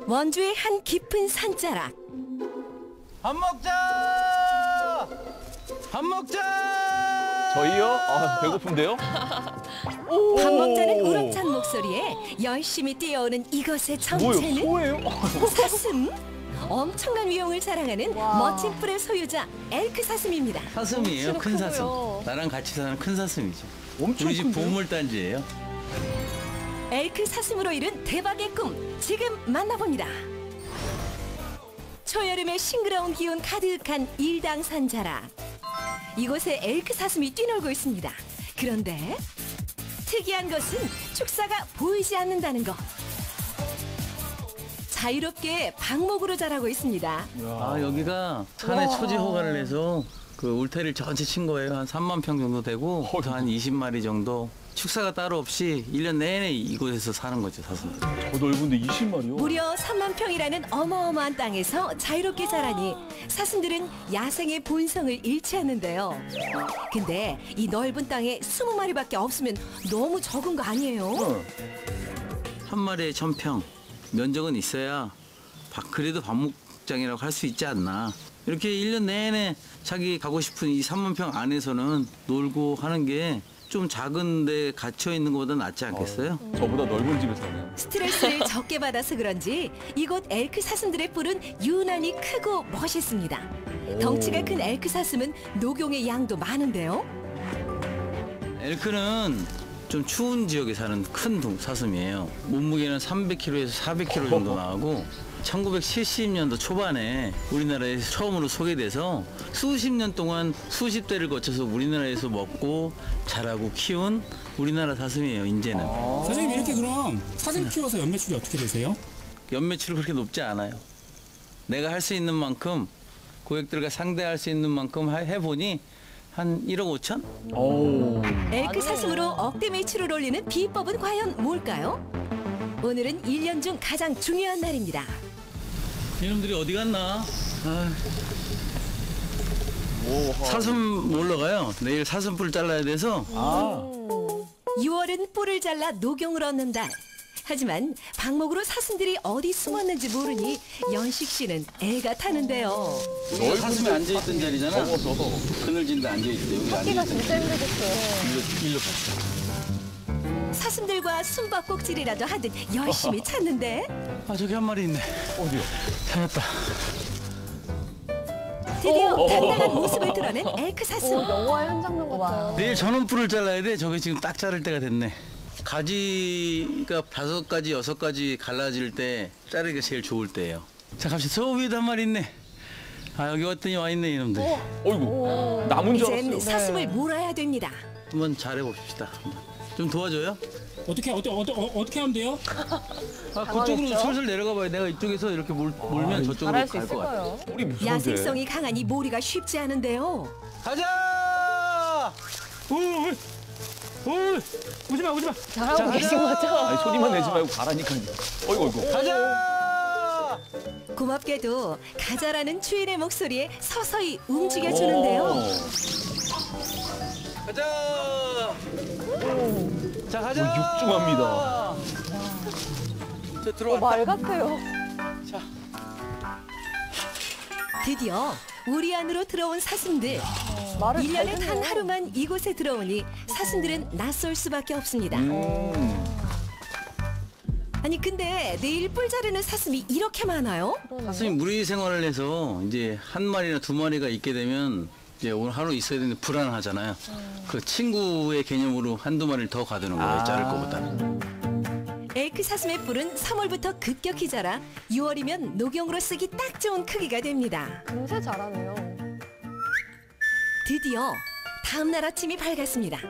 원주의 한 깊은 산자락. 밥 먹자! 밥 먹자! 저희요? 아, 배고픈데요? 밥 먹자는 우렁찬 목소리에 열심히 뛰어오는 이것의 정체는 소예요? 사슴. 엄청난 위용을 자랑하는 멋진 뿔의 소유자 엘크 사슴입니다. 사슴이에요, 큰 사슴. 크고요. 나랑 같이 사는 큰 사슴이죠. 엄청 우리 집 큰데요? 보물단지예요. 엘크 사슴으로 이룬 대박의 꿈 지금 만나봅니다. 초여름의 싱그러운 기운 가득한 일당산 자락. 이곳에 엘크 사슴이 뛰놀고 있습니다. 그런데 특이한 것은 축사가 보이지 않는다는 것. 자유롭게 방목으로 자라고 있습니다. 아, 여기가 산에 초지 허가를 내서 그 울타리를 전체 친 거예요. 한 3만 평 정도 되고 한 20마리 정도. 축사가 따로 없이 1년 내내 이곳에서 사는 거죠, 사슴들. 더 넓은데 20마리요? 무려 3만 평이라는 어마어마한 땅에서 자유롭게 자라니 사슴들은 야생의 본성을 잃지 않는데요. 근데 이 넓은 땅에 20마리밖에 없으면 너무 적은 거 아니에요? 한 마리에 1,000평. 면적은 있어야 그래도 밥목장이라고 할 수 있지 않나. 이렇게 1년 내내 자기 가고 싶은 이 3만 평 안에서는 놀고 하는 게 좀 작은데 갇혀 있는 것보다 낫지 않겠어요? 저보다 넓은 집에 사네요. 스트레스를 적게 받아서 그런지 이곳 엘크 사슴들의 뿔은 유난히 크고 멋있습니다. 덩치가 큰 엘크 사슴은 녹용의 양도 많은데요. 엘크는 좀 추운 지역에 사는 큰 사슴이에요. 몸무게는 300kg에서 400kg 정도 나가고 1970년도 초반에 우리나라에서 처음으로 소개돼서 수십 년 동안 수십 대를 거쳐서 우리나라에서 먹고 자라고 키운 우리나라 사슴이에요, 인제는. 선생님 이렇게 그럼 사슴 키워서 연매출이 어떻게 되세요? 연매출이 그렇게 높지 않아요. 내가 할 수 있는 만큼 고객들과 상대할 수 있는 만큼 해보니 한 1억 5천? 오. 엘크 사슴으로 억대 매출을 올리는 비법은 과연 뭘까요? 오늘은 1년 중 가장 중요한 날입니다. 이놈들이 어디 갔나? 사슴 몰러 가요. 내일 사슴뿔 잘라야 돼서. 6월은 뿔을 잘라 녹용을 얻는 달. 하지만 방목으로 사슴들이 어디 숨었는지 모르니 연식 씨는 애가 타는데요. 여기가 사슴이 앉아있던 자리잖아. 그늘진 데 앉아있대. 여기 찾기가 앉아있대. 진짜 힘들겠어요. 일로 갔어. 사슴들과 숨바꼭질이라도 하듯 열심히 찾는데 아, 저기 한 마리 있네. 어디요? 찾았다. 드디어 당당한 모습을 드러낸 엘크 사슴. 영화 한 장면 같아요. 내일 전원뿔을 잘라야 돼. 저기 지금 딱 자를 때가 됐네. 가지가 5가지, 6가지 갈라질 때 자르기가 제일 좋을 때예요. 자, 갑시다. 저 위에도 한 마리 있네. 아, 여기 왔더니 와 있네, 이놈들. 어이구. 남은 줄 이젠 알았어요. 사슴을 몰아야 됩니다. 한번 잘해봅시다. 좀 도와줘요? 어떻게 하면 돼요? 아, 그쪽으로 슬슬 내려가 봐요. 내가 이쪽에서 이렇게 몰면 저쪽으로 잘할 수 갈 것 같아. 있을까요? 우리 무서운데. 야생성이 강하니 몰이가 쉽지 않은데요. 가자! 오지 마, 오지 마. 잘하고 계신 거죠? 아니, 소리만 내지 말고 가라니까요. 어이구. 가자! 고맙게도 가자라는 주인의 목소리에 서서히 움직여주는데요. 가자! 자, 가자! 육중합니다. 자, 들어와. 말 같아요. 드디어 우리 안으로 들어온 사슴들. 말을 1년에 잘 단 듣네요. 하루만 이곳에 들어오니 사슴들은 낯설 수밖에 없습니다. 아니 근데 내일 뿔 자르는 사슴이 이렇게 많아요? 사슴이 무리 생활을 해서 이제 한 마리나 두 마리가 있게 되면 이제 오늘 하루 있어야 되는데 불안하잖아요. 그 친구의 개념으로 한두 마리를 더 가두는 거예요, 자를 거보다는. 엘크 사슴의 뿔은 3월부터 급격히 자라 6월이면 녹용으로 쓰기 딱 좋은 크기가 됩니다. 금세 잘하네요. 드디어 다음 날 아침이 밝았습니다.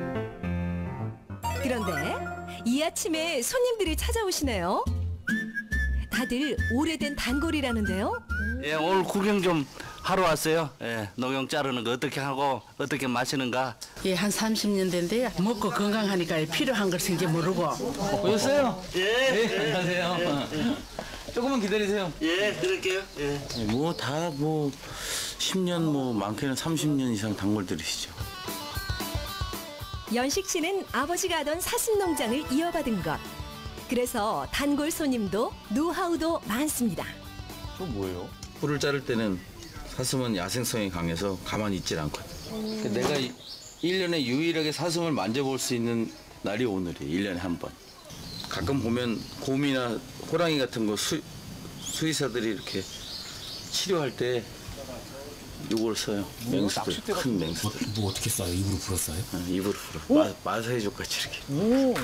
그런데 이 아침에 손님들이 찾아오시네요. 다들 오래된 단골이라는데요. 예, 오늘 구경 좀 하러 왔어요. 예, 녹용 자르는 거 어떻게 하고 어떻게 마시는가. 예, 한 30년 된데 먹고 건강하니까 필요한 걸 생겨 모르고. 오셨어요? 예, 안녕하세요. 조금만 기다리세요. 예, 그럴게요. 예. 뭐 다 10년 많게는 30년 이상 단골들이시죠. 연식 씨는 아버지가 하던 사슴 농장을 이어받은 것. 그래서 단골 손님도 노하우도 많습니다. 저 뭐예요? 뿔을 자를 때는 사슴은 야생성이 강해서 가만히 있질 않거든. 내가 1년에 유일하게 사슴을 만져볼 수 있는 날이 오늘이에요. 1년에 한 번. 가끔 보면 곰이나 호랑이 같은 거 수의사들이 이렇게 치료할 때 요걸 써요. 맹수들, 큰 맹수들. 뭐 어떻게 써요? 입으로 불었어요? 입으로 불어. 마사해족 같이 이렇게.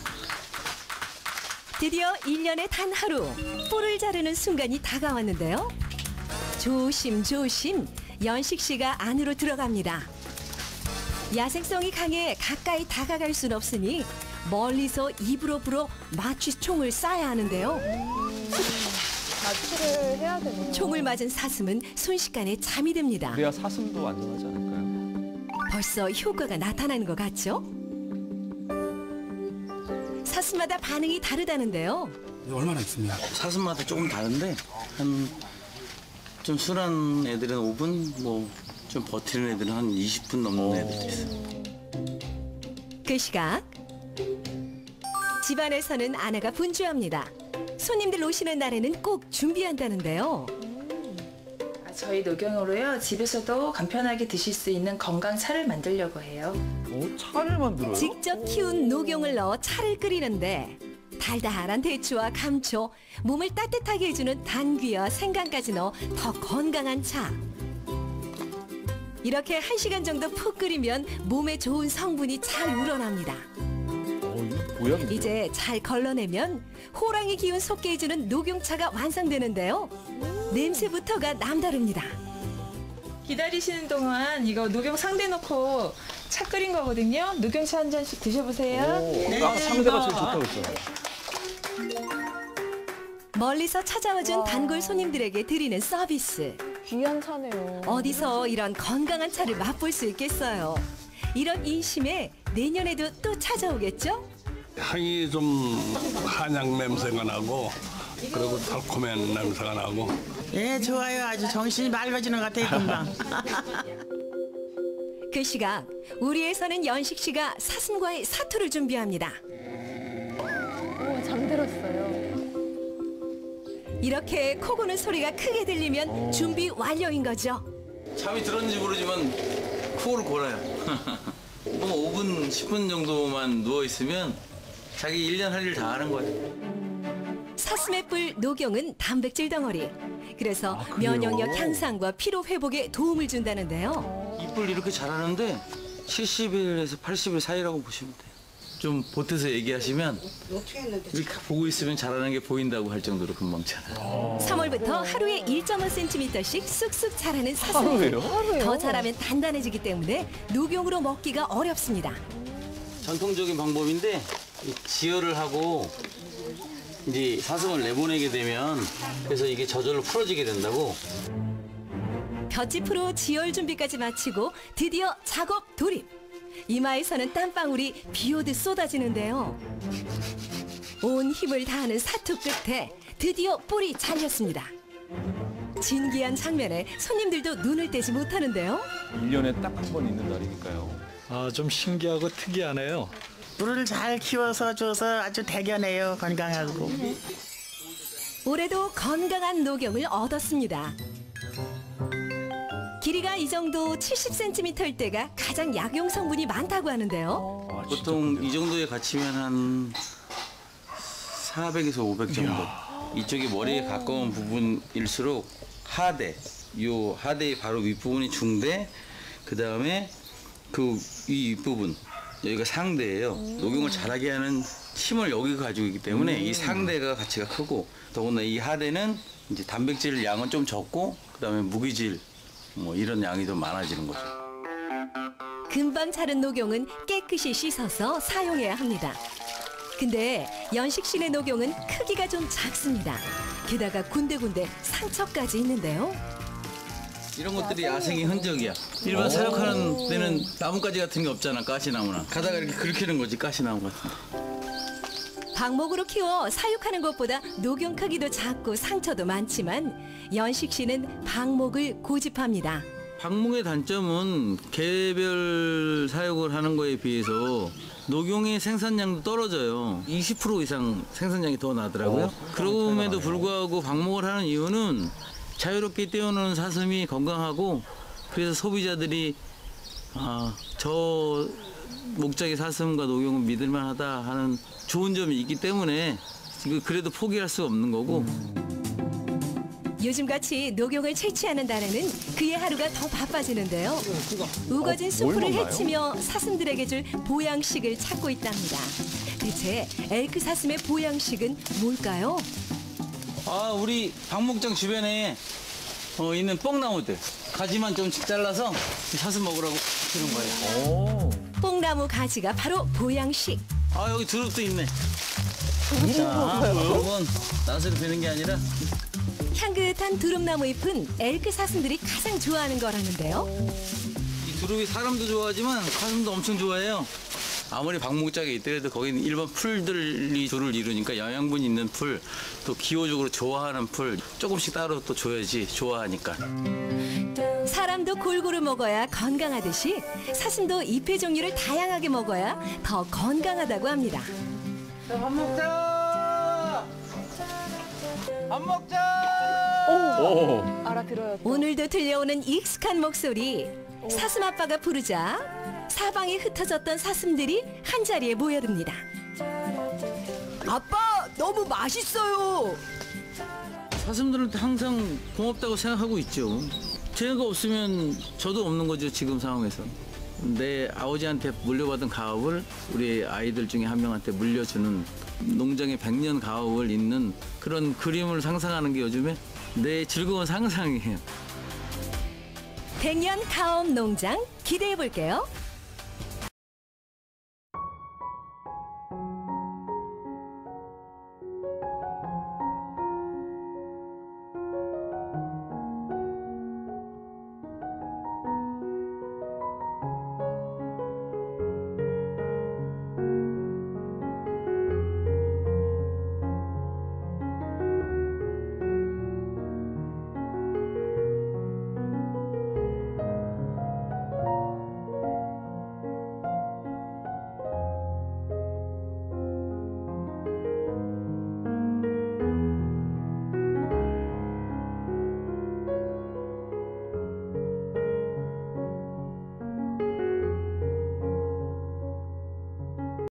드디어 1년에 단 하루 뿔을 자르는 순간이 다가왔는데요. 조심조심 연식 씨가 안으로 들어갑니다. 야생성이 강해 가까이 다가갈 순 없으니 멀리서 입으로 불어 마취총을 쏴야 하는데요. 마취를 해야 되네요. 총을 맞은 사슴은 순식간에 잠이 듭니다. 그래야 사슴도 안전하지 않을까요? 벌써 효과가 나타나는 것 같죠? 사슴마다 반응이 다르다는데요. 얼마나 있습니까? 사슴마다 조금 다른데 좀 순한 애들은 5분, 뭐 좀 버티는 애들은 한 20분 넘는 애들도 있어요. 그 시각 집안에서는 아내가 분주합니다. 손님들 오시는 날에는 꼭 준비한다는데요. 저희 녹용으로요. 집에서도 간편하게 드실 수 있는 건강 차를 만들려고 해요. 차를 만들어요? 직접 키운 녹용을 넣어 차를 끓이는데 달달한 대추와 감초, 몸을 따뜻하게 해주는 단귀와 생강까지 넣어 더 건강한 차. 이렇게 1시간 정도 푹 끓이면 몸에 좋은 성분이 잘 우러납니다. 뭐야? 이제 잘 걸러내면 호랑이 기운 솟게 해주는 녹용차가 완성되는데요. 냄새부터가 남다릅니다. 기다리시는 동안 이거 녹용 상대 놓고 차 끓인 거거든요. 녹용차 한 잔씩 드셔보세요. 아까 상대가 제일 좋다고 했잖아요. 멀리서 찾아와준 단골 손님들에게 드리는 서비스. 귀한 차네요. 어디서 이런 건강한 차를 맛볼 수 있겠어요. 이런 인심에 내년에도 또 찾아오겠죠? 향이 좀 한약 냄새가 나고 그리고 달콤한 냄새가 나고. 예, 좋아요. 아주 정신이 맑아지는 것 같아요, 금방. 그 시각 우리에서는 연식 씨가 사슴과의 사투를 준비합니다. 잠들었어요. 이렇게 코 고는 소리가 크게 들리면 준비 완료인 거죠. 잠이 들었는지 모르지만 코를 골아요. 뭐 5분, 10분 정도만 누워있으면 자기 1년 할 일 다 하는 거예요. 사슴의 뿔 녹용은 단백질 덩어리. 그래서 면역력 향상과 피로 회복에 도움을 준다는데요. 이뿔 이렇게 자라는데 70일에서 80일 사이라고 보시면 돼요. 좀 보태서 얘기하시면 이렇게 보고 있으면 자라는 게 보인다고 할 정도로 금방 자라요. 3월부터 하루에 1.5cm씩 쑥쑥 자라는 사슴. 하루에요? 더 자라면 단단해지기 때문에 녹용으로 먹기가 어렵습니다. 전통적인 방법인데 이 지혈을 하고 이제 사슴을 내보내게 되면 그래서 이게 저절로 풀어지게 된다고. 볏짚으로 지혈 준비까지 마치고 드디어 작업 돌입. 이마에서는 땀방울이 비 오듯 쏟아지는데요. 온 힘을 다하는 사투 끝에 드디어 뿔이 잘렸습니다. 진기한 장면에 손님들도 눈을 떼지 못하는데요. 1년에 딱 한 번 있는 날이니까요. 아, 좀 신기하고 특이하네요. 뿔을 잘 키워서 줘서 아주 대견해요, 건강하고. 올해도 건강한 녹용을 얻었습니다. 길이가 이 정도 70cm일 때가 가장 약용 성분이 많다고 하는데요. 보통 이 정도의 가치면 한 400에서 500 정도. 이쪽이 머리에 가까운 부분일수록 하대. 요 하대의 바로 윗부분이 중대. 그 다음에 그 이 윗부분 여기가 상대예요. 녹용을 자라게 하는 힘을 여기가 가지고 있기 때문에 이 상대가 가치가 크고 더구나 이 하대는 이제 단백질 양은 좀 적고 그 다음에 무기질 뭐 이런 양이 더 많아지는 거죠. 금방 자른 녹용은 깨끗이 씻어서 사용해야 합니다. 근데 연식 씨네 녹용은 크기가 좀 작습니다. 게다가 군데군데 상처까지 있는데요. 이런 것들이 야생의 흔적이야. 일반 사육하는 데는 나뭇가지 같은 게 없잖아, 가시나무나. 가다가 이렇게 긁히는 거지, 가시나무 같은 데. 방목으로 키워 사육하는 것보다 녹용 크기도 작고 상처도 많지만 연식 씨는 방목을 고집합니다. 방목의 단점은 개별 사육을 하는 거에 비해서 녹용의 생산량도 떨어져요. 20% 이상 생산량이 더 나더라고요. 그럼에도 불구하고 방목을 하는 이유는 자유롭게 뛰어노는 사슴이 건강하고 그래서 소비자들이 저 목장의 사슴과 녹용은 믿을만하다 하는 좋은 점이 있기 때문에 그래도 포기할 수 없는 거고. 요즘같이 녹용을 채취하는 달에는 그의 하루가 더 바빠지는데요. 우거진 수풀을 헤치며 사슴들에게 줄 보양식을 찾고 있답니다. 대체 엘크 사슴의 보양식은 뭘까요? 우리 방목장 주변에 있는 뽕나무들 가지만 좀씩 잘라서 사슴 먹으라고 주는 거예요. 뽕나무 가지가 바로 보양식. 여기 두릅도 있네. 자, 두릅은 낫으로 베는 게 아니라 향긋한 두릅나무 잎은 엘크 사슴들이 가장 좋아하는 거라는데요. 이 두릅이 사람도 좋아하지만 사슴도 엄청 좋아해요. 아무리 방목장에 있더라도 거기는 일반 풀들이 주를 이루니까 영양분 있는 풀, 또 기호적으로 좋아하는 풀 조금씩 따로 또 줘야지 좋아하니까. 사람도 골고루 먹어야 건강하듯이 사슴도 잎의 종류를 다양하게 먹어야 더 건강하다고 합니다. 밥 먹자! 밥 먹자! 알아들어요. 오늘도 들려오는 익숙한 목소리. 사슴 아빠가 부르자 사방에 흩어졌던 사슴들이 한자리에 모여듭니다. 아빠, 너무 맛있어요. 사슴들한테 항상 고맙다고 생각하고 있죠. 제가 없으면 저도 없는 거죠, 지금 상황에서. 내 아버지한테 물려받은 가업을 우리 아이들 중에 한 명한테 물려주는 농장의 100년 가업을 잇는 그런 그림을 상상하는 게 요즘에 내 즐거운 상상이에요. 100년 가업 농장 기대해 볼게요.